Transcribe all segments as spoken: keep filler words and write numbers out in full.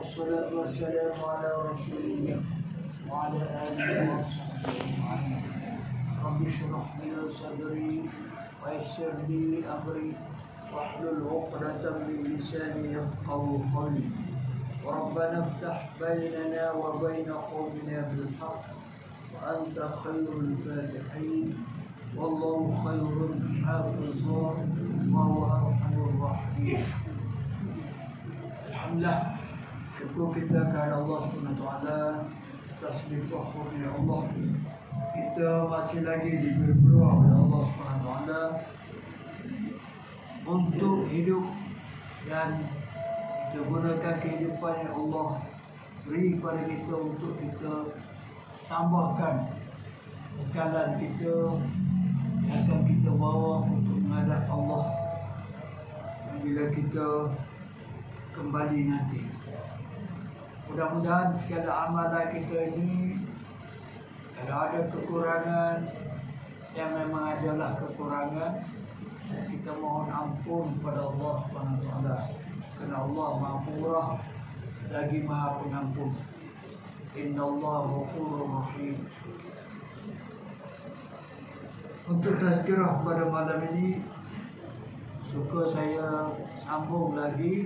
والصلاة والسلام على رسول الله وعلى آله وصحبه أجمعين. رب اشرح لي صدري ويسر لي أمري واحلل عقدة من لساني يفقهوا قولي. وربنا افتح بيننا وبين قومنا بالحق وأنت خير الفاتحين والله خير الحافظين وهو أرحم الراحمين. Alhamdulillah, syukur kita kepada Allah subhanahu wa taala atas limpah kurnia Allah. Kita masih lagi diberi peluang oleh Allah subhanahu wa taala untuk hidup dan kita gunakan kehidupan yang Allah beri kepada kita untuk kita tambahkan bekalan kita yang akan kita bawa untuk menghadap Allah bila kita kembali nanti. Mudah-mudahan segala amalan kita ini, kalau ada kekurangan yang memang adalah kekurangan, kita mohon ampun kepada Allah subhanahu wa taala. Kerana Allah Maha Murah lagi Maha Pengampun. Innallaha Ghafurur Rahim. Untuk tazkirah pada malam ini, suka saya sambung lagi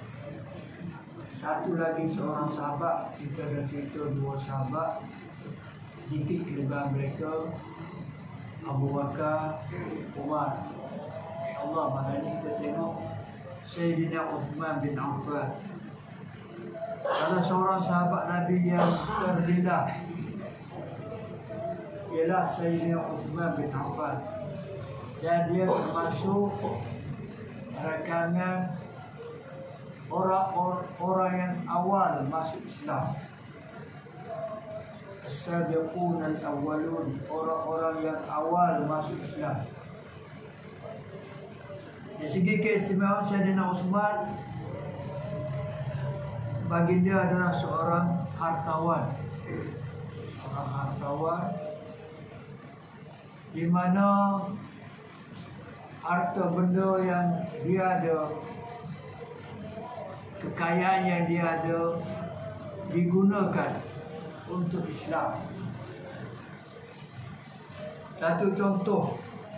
satu lagi seorang sahabat. Kita dah cerita dua sahabat, sedikit kelebihan mereka, Abu Bakar, Umar. InsyaAllah malam ini kita tengok Sayyidina Uthman bin Affan, salah seorang sahabat Nabi yang terlilah ialah Sayyidina Uthman bin Affan, dan dia termasuk rakangan orang-orang yang awal masuk Islam. As-sabiqun al-awwalun, orang-orang yang awal masuk Islam. Dari segi keistimewaan Sayyidina Uthman, baginda adalah seorang hartawan. Seorang hartawan di mana harta benda yang dia ada, kekayaan yang dia ada, digunakan untuk Islam. Satu contoh,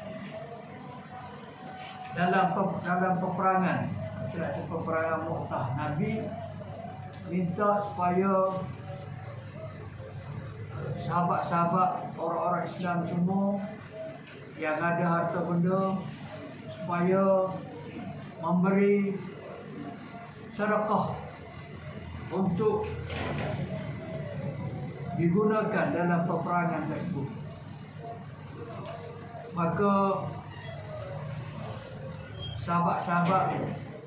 dalam dalam peperangan, selama peperangan Mu'tah, Nabi minta supaya sahabat-sahabat orang-orang Islam semua yang ada harta benda supaya memberi sedekah untuk digunakan dalam peperangan tersebut. Maka sahabat-sahabat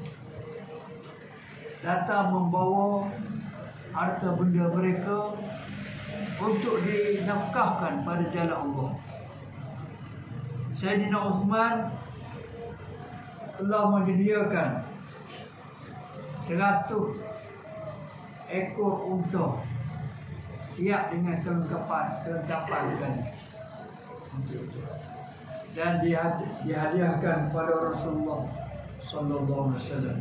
datang membawa harta benda mereka untuk dinafkahkan pada jalan Allah. Sayyidina Uthman telah menyediakan seratus ekor unta siap dengan kelengkapan kelengkapan sekali, dan dihadiahkan kepada Rasulullah sallallahu alaihi wasallam.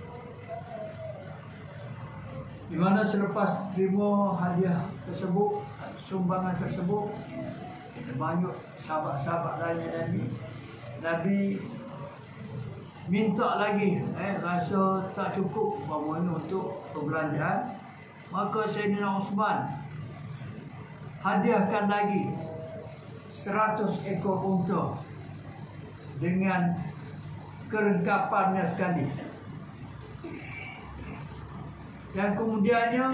Di mana selepas terima hadiah tersebut, sumbangan tersebut, banyak sahabat-sahabat lain Nabi Nabi minta lagi, eh, rasa tak cukup umpamanya untuk perbelanjaan. Maka Sayyidina Uthman hadiahkan lagi seratus ekor unta dengan kelengkapannya sekali. Dan kemudiannya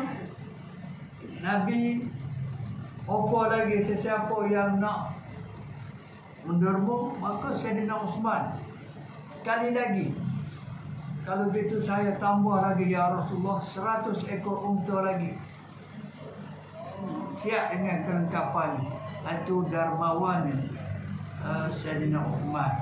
Nabi offer lagi sesiapa yang nak menderma, maka Sayyidina Uthman sekali lagi, kalau begitu saya tambah lagi ya Rasulullah, seratus ekor unta lagi siap dengan kelengkapan. Itu dermawan uh, Sayyidina Uthman.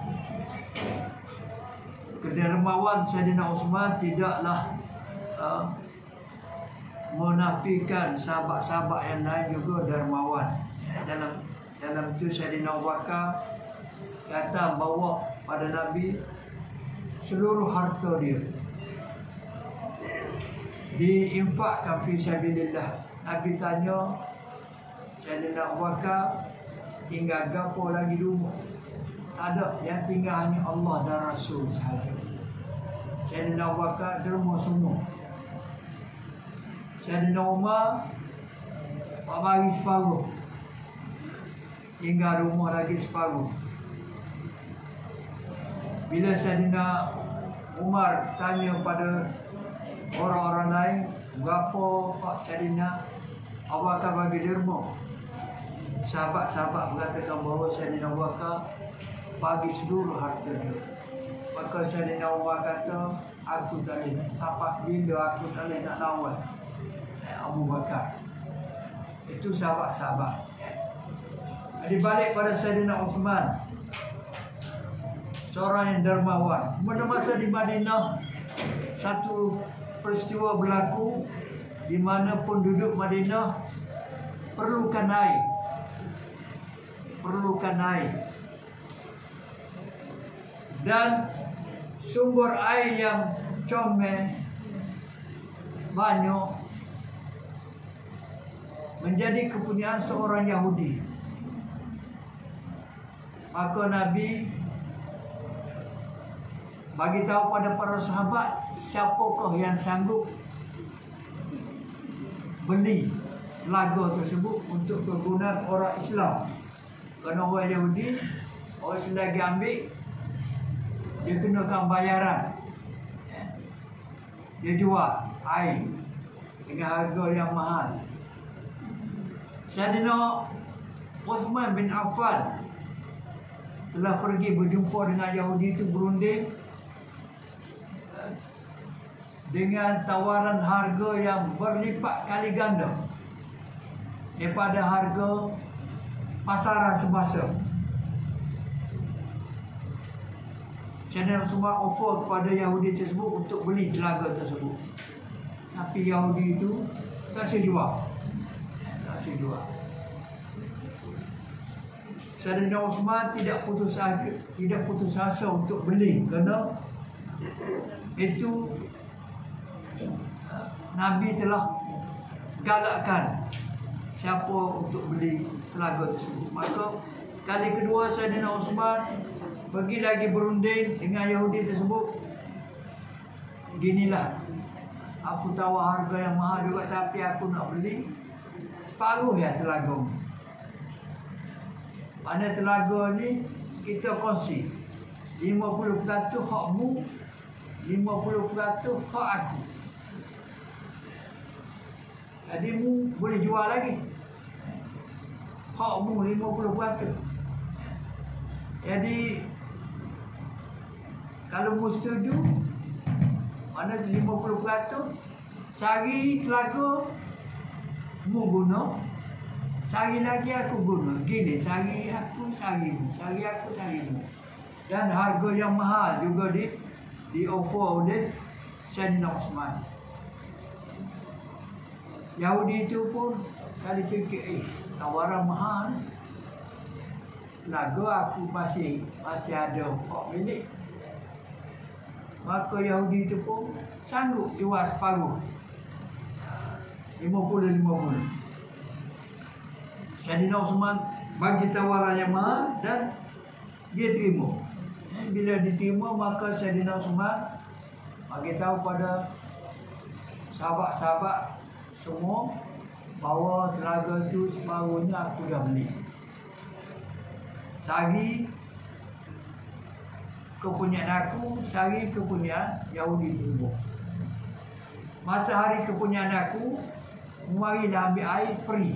Kedermawan Sayyidina Uthman tidaklah uh, menafikan sahabat-sahabat yang lain juga dermawan. Dalam dalam itu Sayyidina Abu Bakar datang bawa pada Nabi seluruh harta dia. diinfakkan fi sabilillah. Nabi tanya Sayyidina Abu Bakar, tinggal gapo lagi di rumah? Tak ada, yang tinggal hanya Allah dan Rasul sahaja. Sayyidina Abu Bakar derma semua. Sayyidina Umar Pak bagi separuh, tinggal rumah lagi separuh. Bila Sayyidina Umar tanya pada orang-orang lain, berapa Pak Sayyidina Abu Bakar bagi derma? Sahabat-sahabat mengatakan bahawa Sayyidina Abu Bakar bagi seluruh harta dia. Maka Sayyidina Umar kata, aku tak boleh, sampai bila aku tak boleh nak lawan Abu Bakar. Itu sahabat-sahabat. Di balik pada Sayyidina Uthman, seorang yang dermawan. Pada masa di Madinah, satu peristiwa berlaku di mana penduduk Madinah perlukan air. Perlukan air. Dan sumber air yang comel banyak menjadi kepunyaan seorang Yahudi. Maka Nabi bagi tahu pada para sahabat, siapakah yang sanggup beli telaga tersebut untuk kegunaan orang Islam. Kerana orang Yahudi, orang Islam lagi ambil, dia kenakan bayaran. Dia jual air dengan harga yang mahal. Sayyidina Uthman bin Affan telah pergi berjumpa dengan Yahudi itu, berunding dengan tawaran harga yang berlipat kali ganda daripada harga pasaran semasa. Sayyidina Uthman offer kepada Yahudi tersebut untuk beli telaga tersebut. Tapi Yahudi itu tak sejual. Tak sejual. Sayyidina Uthman tidak putus asa, tidak putus asa untuk beli, kerana itu Nabi telah galakkan siapa untuk beli telaga tersebut. Maka kali kedua Sayyidina Uthman pergi lagi berunding dengan Yahudi tersebut. Ginilah, aku tahu harga yang mahal juga, tapi aku nak beli separuh ya telaga. Mana telaga ni kita kongsi, lima puluh peratus hakmu, lima puluh peratus hak aku. Jadi mu boleh jual lagi. Hakmu lima puluh peratus. Jadi kalau mu setuju, mana lima puluh peratus, sehari telaga mu guna, sehari lagi aku guna. Gini, sehari aku, sehari mu, sehari aku, sehari mu. Dan harga yang mahal juga di di offer oleh Sayyidina Uthman. Yahudi itu pun kali fikir, eh, tawaran mahal, telaga aku masih masih ada hak milik. Maka Yahudi itu pun sanggup jual separuh, lima puluh lima puluh. Sayyidina Uthman bagi tawaran yang mahal dan dia terima. Bila diterima, maka Sayyidina Uthman bagi tahu pada sahabat-sahabat semua bahawa telaga itu separuhnya aku dah beli. Sehari kepunyaan aku, sehari kepunyaan Yahudi tersebut. Masa hari kepunyaan aku, mari dah ambil air free.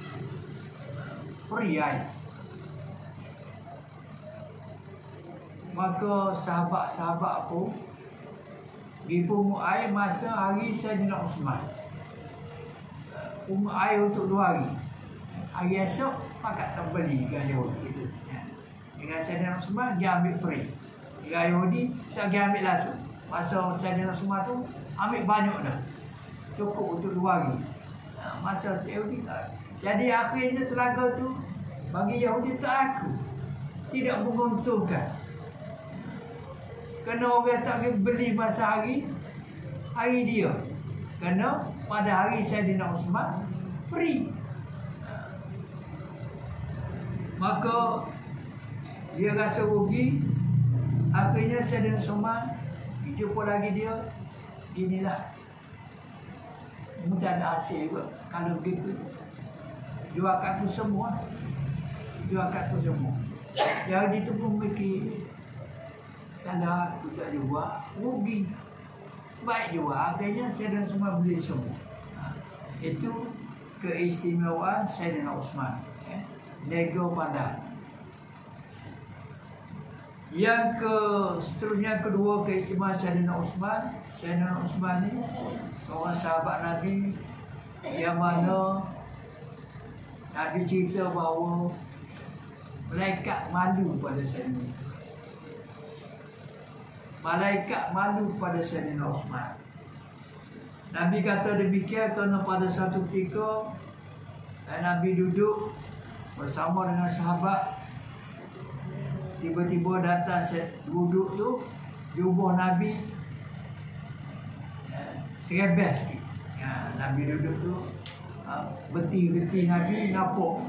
Free air. Maka sahabat-sahabat aku pergi pungut air masa hari Sayyidina Uthman. Pungut air untuk dua hari. Hari esok pakat tak beli dengan Yahudi itu. Dengan Sayyidina Uthman dia ambil free. Dengan Yahudi tak dia ambil langsung. Masa Sayyidina Uthman tu ambil banyak dah. Cukup untuk dua hari. Masa Yahudi tak. Jadi akhirnya telaga tu bagi Yahudi tak laku. Tidak menguntungkan. Kerana orang tak beli masa hari hari dia. Kerana pada hari Saidina Osman free. Maka dia rasa rugi. Akhirnya Saidina Osman jumpa lagi dia. Inilah, mudah ada hasil juga. Kalau begitu, jual kat tu semua. Jual kat tu semua. Yang itu pun mikir, kalau aku tak jual, rugi. Baik jual, akhirnya Saidina Osman beli semua. Ha. Itu keistimewaan Saidina Osman. Eh. Nego pandang. Yang ke seterusnya kedua keistimewaan Saidina Osman. Saidina Osman ni seorang sahabat Nabi yang mana Nabi cerita bahawa malaikat malu pada Saidina. Malaikat malu pada Saidina Osman. Nabi kata demikian kerana pada satu ketika Nabi duduk bersama dengan sahabat. Tiba-tiba datang duduk tu, jubah Nabi serebeh. Ya, Nabi duduk tu, beti-beti Nabi ngapuk.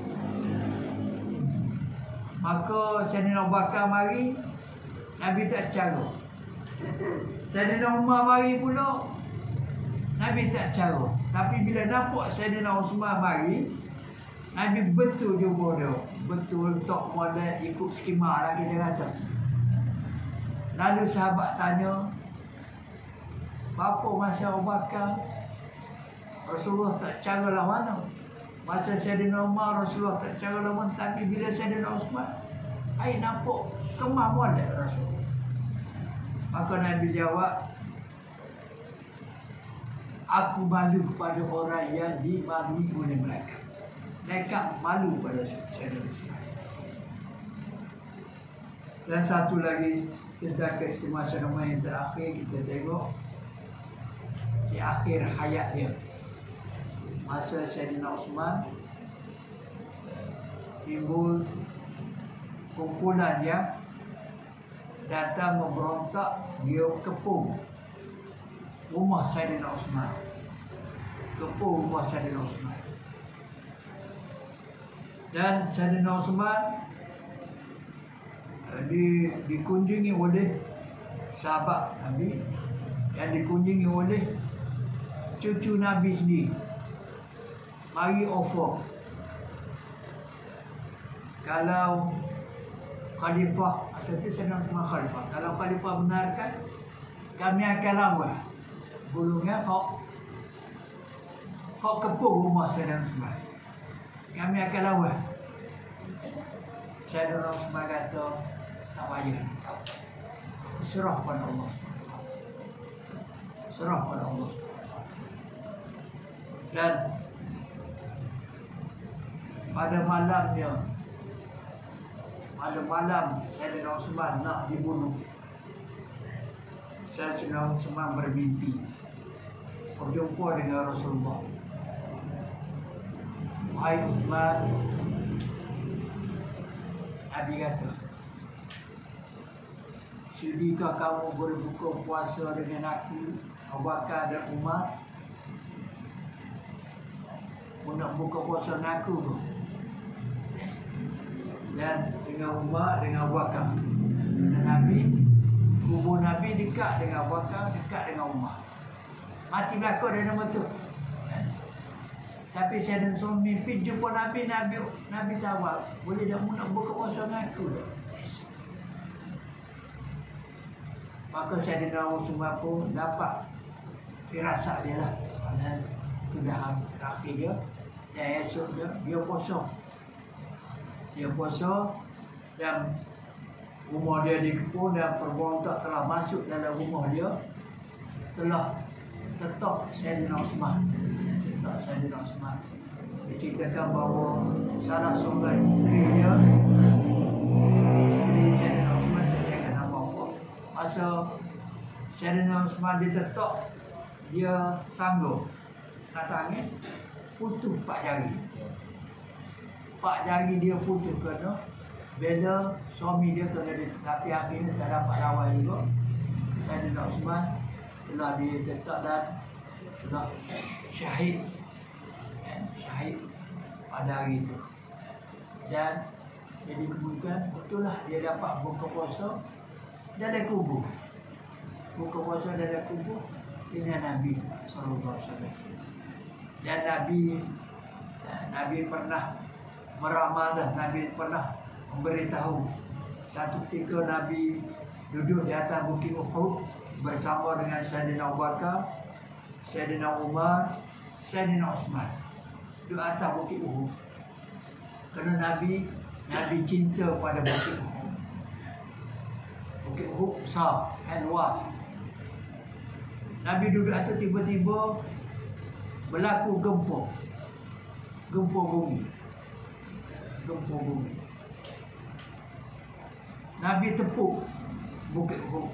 Maka Saidina Abu Bakar mari, Nabi tak cara. Saidina Umar mari pula, Nabi tak cara. Tapi bila nampak Saidina Osman mari, Nabi betul jubah dia. Betul tak boleh ikut skema lagi dia kata. Lalu sahabat tanya, berapa masa Abu Bakar Rasulullah tak cara lah mana? Masa Saidina Umar Rasulullah tak cara lah mana? Tapi bila Saidina Osman, ai nampak kemah boleh Rasul. Maka Nabi jawab, aku malu kepada orang yang dimalui oleh mereka. Mereka malu pada Saidina Osman. Dan satu lagi tentang keistimewaan Saidina Osman yang terakhir, kita tengok di akhir hayat dia. Masa Saidina Osman timbul kumpulan yang datang memberontak, dia kepung rumah Saidina Osman. Kepung rumah Saidina Osman. Dan Saidina Osman di, dikunjungi oleh sahabat Nabi, yang dikunjungi oleh cucu Nabi sendiri. Mari offer, kalau khalifah, asal itu Saidina Osman khalifah, kalau khalifah benarkan, kami akan lawan gulungnya hak hak kepung rumah Saidina Osman. Kami akan lawan. Saidina Osman kata, tak payah. Serah pada Allah. Serah pada Allah. Dan pada malamnya, pada malam Saidina Osman nak dibunuh, Saidina Osman bermimpi berjumpa dengan Rasulullah. Hai Osman, Nabi kata, sudikah kamu berbuka puasa dengan aku, Abu Bakar dan Umar? Mu nak buka puasa dengan aku tu? Dan dengan Umar, dengan Abu Bakar. Dan Nabi, kubur Nabi dekat dengan Abu Bakar, dekat dengan Umar. Mati belakang dia nama tu. Tapi saya dan suami mimpi jumpa Nabi, Nabi Nabi jawab, boleh tak mu nak buka puasa dengan aku? Yes. Maka saya dan Rasulullah pun dapat firasat dia lah. Dan sudah akhir dia, dan esok dia, dia puasa. Dia puasa dan rumah dia dikepung dan perberontak telah masuk dalam rumah dia, telah tetap Saidina Osman. Tetap Saidina Osman. Diceritakan bahawa salah seorang isteri dia, isteri Saidina Osman, saya jangan nama apa, masa Saidina Osman dia tetap, dia sanggup nak tangis, putus empat jari. Empat jari dia putus kerana bila suami dia kena dia, tapi akhirnya tak dapat lawan juga. Saidina Osman telah dia tetap dan sudah syahid, ya, syahid pada hari itu. Dan jadi kemudian betul lah dia dapat buka puasa dalam kubur. Buka puasa dalam kubur dengan Nabi sallallahu alaihi wasallam. Dan Nabi Nabi pernah meramal, Nabi pernah memberitahu satu ketika Nabi duduk di atas bukit Uhud bersama dengan Sayyidina Abu Bakar, Sayyidina Umar, Sayyidina Uthman di atas bukit Uhud. Kerana Nabi Nabi cinta pada bukit Uhud. Bukit Uhud besar dan luas. Nabi duduk atas, tiba-tiba berlaku gempa. Gempa bumi. Gempa bumi. Nabi tepuk bukit Uhud.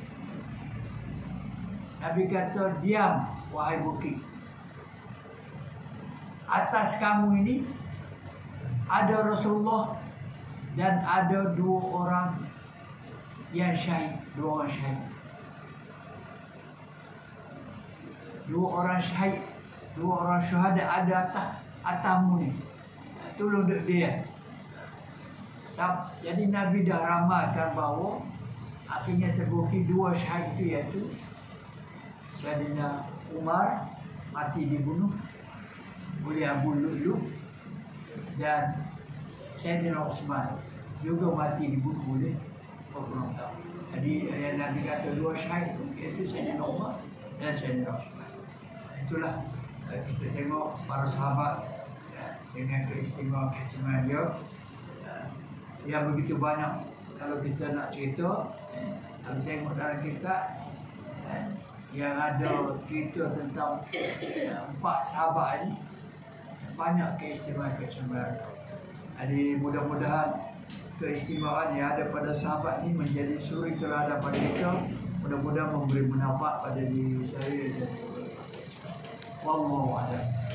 Nabi kata, diam wahai bukit. Atas kamu ini ada Rasulullah dan ada dua orang yang syahid. Dua orang syahid. Dua orang syahid. Dua orang syuhada ada atas atasmu ni. Tolong dia. Jadi Nabi dah ramalkan bahawa akhirnya terbukti dua syahid itu, iaitu Sayyidina Umar mati dibunuh oleh Abu Lu'lu', dan Sayyidina Uthman juga mati dibunuh oleh pemberontak. Jadi yang Nabi kata dua syahid itu, iaitu Sayyidina Umar dan Sayyidina Uthman. Itulah kita tengok para sahabat dengan keistimewaan-keistimewaan dia yang begitu banyak. Kalau kita nak cerita, kalau tengok dalam kitab yang ada cerita tentang empat sahabat ini, banyak keistimewaan-keistimewaan. Jadi mudah-mudahan keistimewaan yang ada pada sahabat ini menjadi suri teladan pada kita. Mudah-mudahan memberi manfaat pada diri saya dan wallahu a'lam.